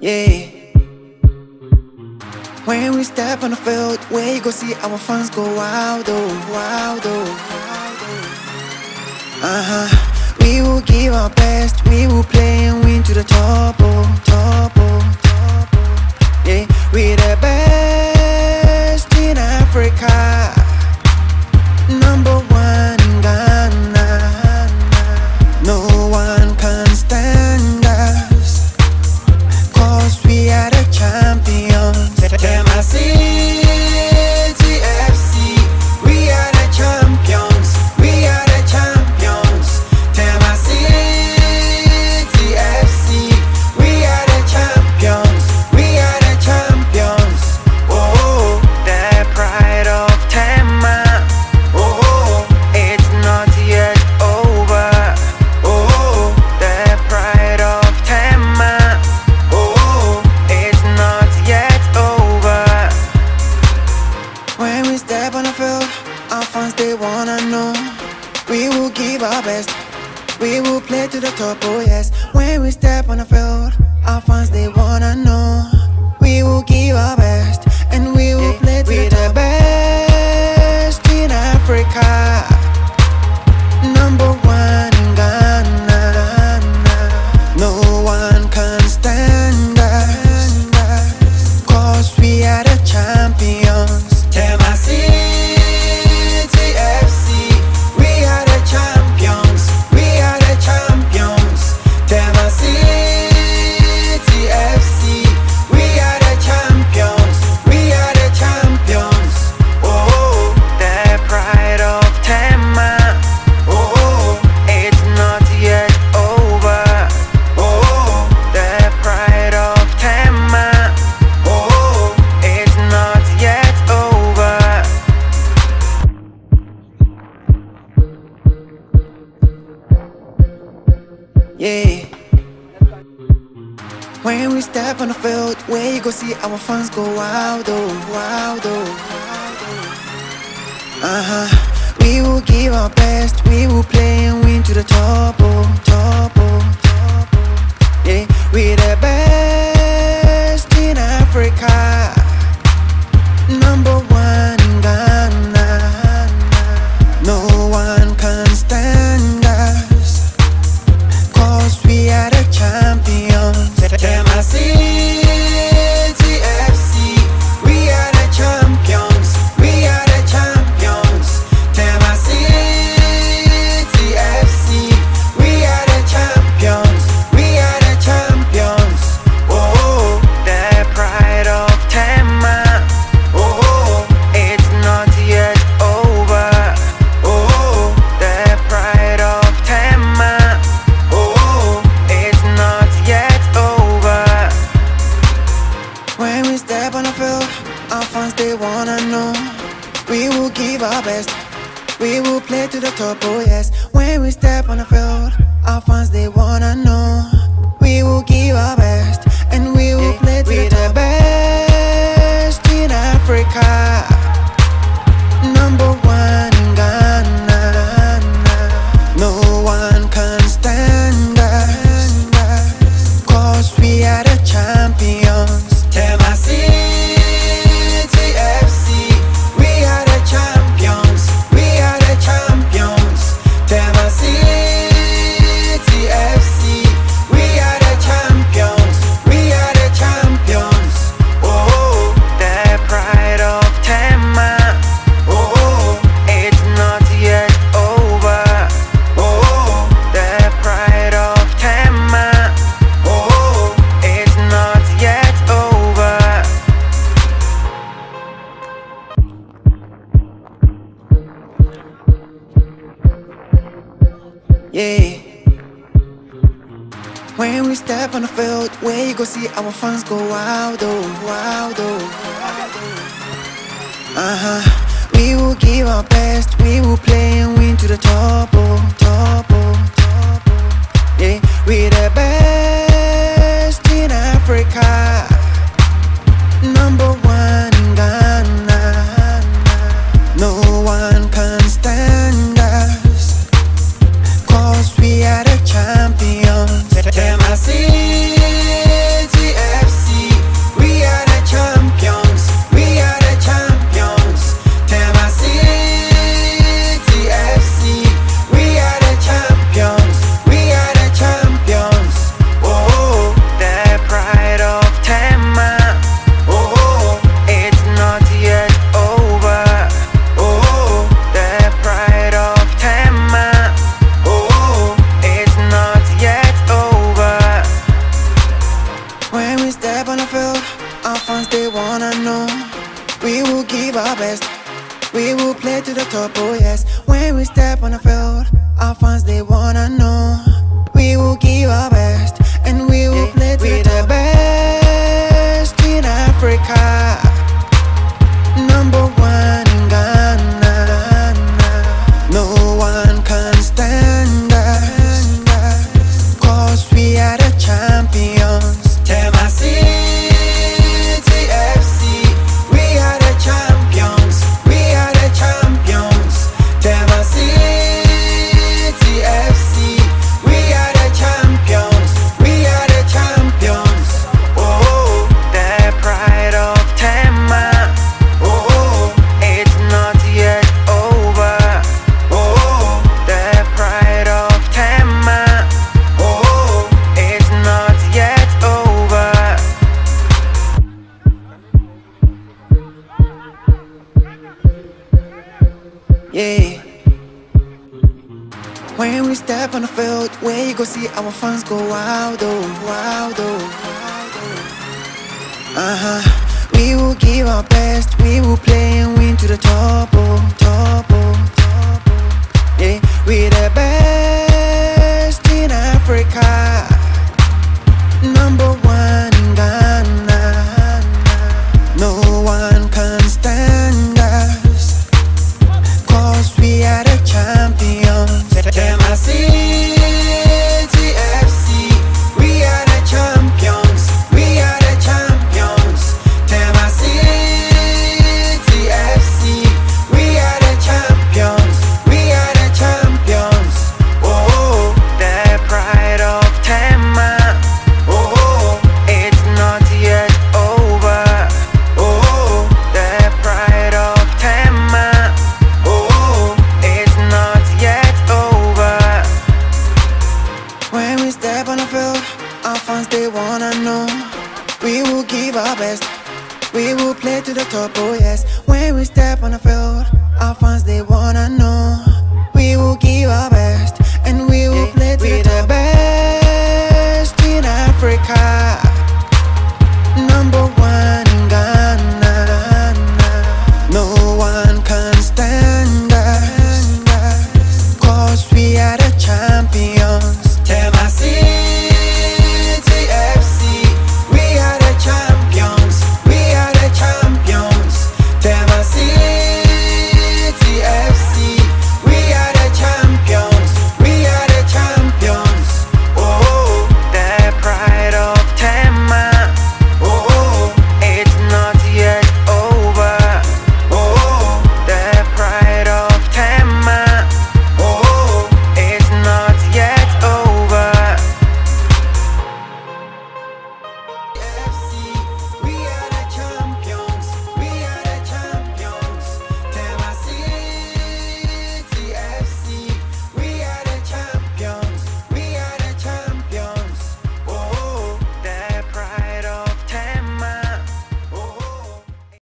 Yeah. When we step on the field, where you go see our fans go wild, oh, wild, oh. We will give our best, we will play and win to the top, oh, top, oh, top, oh. Yeah, we're the best in Africa, number one in Ghana. No one can stand us, 'cause we are the champions. Tema City FC, we are the champions, we are the champions. Tema City FC, we are the champions, we are the champions. Oh, the pride of Tema. Oh, it's not yet over. Oh, the pride of Tema. Oh, it's not yet over. When we step on the field, our fans they wanna know. We will give our best, we will play to the top, oh yes. When we step on the field, our fans they wanna know. We will give our best, and we will play to the top. We're the best in Africa, number one in Ghana. No one can stand us, 'cause we are the champions. Tema City FC, we are the champions, we are the champions. Tema City FC, we are the champions, we are the champions. Oh, the pride of Tema. Oh, it's not yet over. Oh, the pride of Tema. Oh, it's not yet over. Yeah. When we step on the field, where you go see our fans go wild, oh, wild, oh. We will give our best, we will play and win to the top, oh, top, oh, top, oh. Yeah, we're the best in Africa, number one in Ghana. No one can stand us, 'cause we are the champions. Tema City FC, we are the champions, we are the champions. Tema City FC, we are the champions, we are the champions. Oh, the pride of Tema. Oh, it's not yet over. Oh, the pride of Tema. Oh, it's not yet over. When we step on the field, our fans they wanna know. We will give our best, we will play to the top, oh yes. When we step on the field, our fans they wanna know. We will give our best, and we will play to the top. We're the best in Africa, number one in Ghana. No one can stand us, 'cause we are the champions. Tema City FC, we are the champions, we are the champions. Tema City FC, we are the champions, we are the champions. Oh, the pride of Tema. Oh, it's not yet over. Oh, the pride of Tema. Oh, it's not yet over. Yeah. When we step on the field, where you go see our fans go wild, oh, wild, oh. We will give our best, we will play and win to the top, oh, top, oh, top, oh. Yeah, we're the best in Africa, number one in Ghana. No one can stand us, 'cause we are the champions. Tema City FC, When we step on the field, where you go see our fans go wild, oh, wild, oh. We will give our best, we will play and win to the top, oh, top, oh, top, oh. Yeah, we're the best in Africa, number one in Ghana. No one can stand us, 'cause we are the champions. Tema City FC, we are the champions, we are the champions. Tema City FC, we are the champions, we are the champions. Oh, the pride of Tema. Oh, it's not yet over. Oh, the pride of Tema. Oh, it's not yet over. When we step on the field, our fans they wanna know. We will give our best, we will play to the top, oh yes. When we step on the field, our fans they wanna know. We will give our best.